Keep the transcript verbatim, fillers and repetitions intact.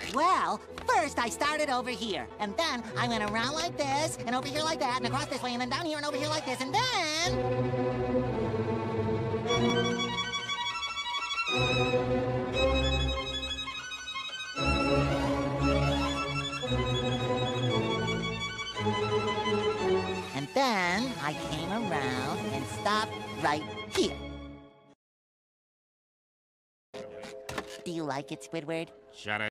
Well, first I started over here, and then I went around like this, and over here like that, and across this way, and then down here and over here like this, and then... And then I came around and stopped right here. Do you like it, Squidward? Shut it.